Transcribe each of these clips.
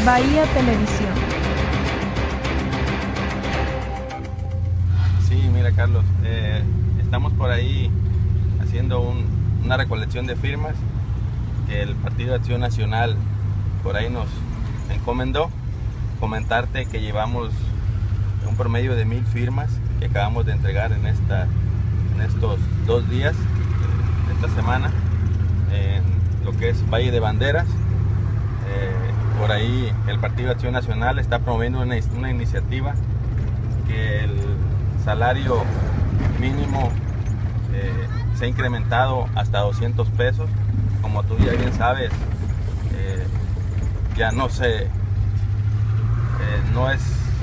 Bahía Televisión. Sí, mira Carlos, estamos por ahí haciendo una recolección de firmas que el Partido de Acción Nacional por ahí nos encomendó. Comentarte que llevamos un promedio de 1000 firmas que acabamos de entregar en estos 2 días de esta semana en lo que es Valle de Banderas. Por ahí el Partido de Acción Nacional está promoviendo una iniciativa que el salario mínimo se ha incrementado hasta 200 pesos. Como tú ya bien sabes, ya no es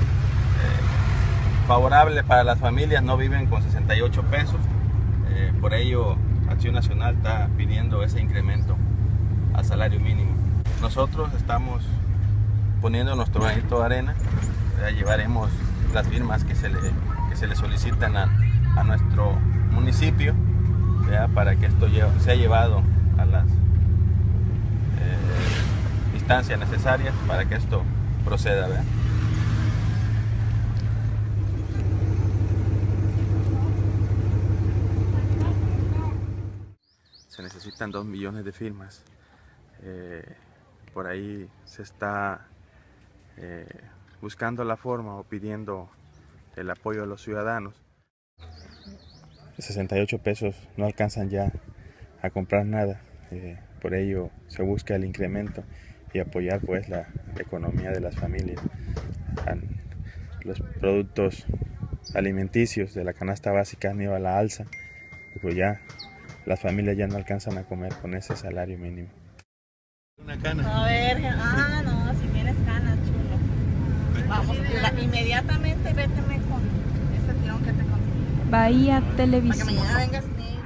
favorable para las familias, no viven con 68 pesos. Por ello Acción Nacional está pidiendo ese incremento al salario mínimo. Nosotros estamos poniendo nuestro granito de arena. Llevaremos las firmas que se le solicitan a nuestro municipio, para que esto sea llevado a las instancias necesarias para que esto proceda, ¿verdad? Se necesitan 2 millones de firmas. Por ahí se está buscando la forma o pidiendo el apoyo de los ciudadanos. 68 pesos no alcanzan ya a comprar nada, por ello se busca el incremento y apoyar pues la economía de las familias. Los productos alimenticios de la canasta básica han ido a la alza y pues ya las familias ya no alcanzan a comer con ese salario mínimo. Una cana. A ver, no, si tienes canas, chulo. Vamos, inmediatamente véteme con ese tirón que te conseguí. Bahía Para que Televisión. mañana vengas negro.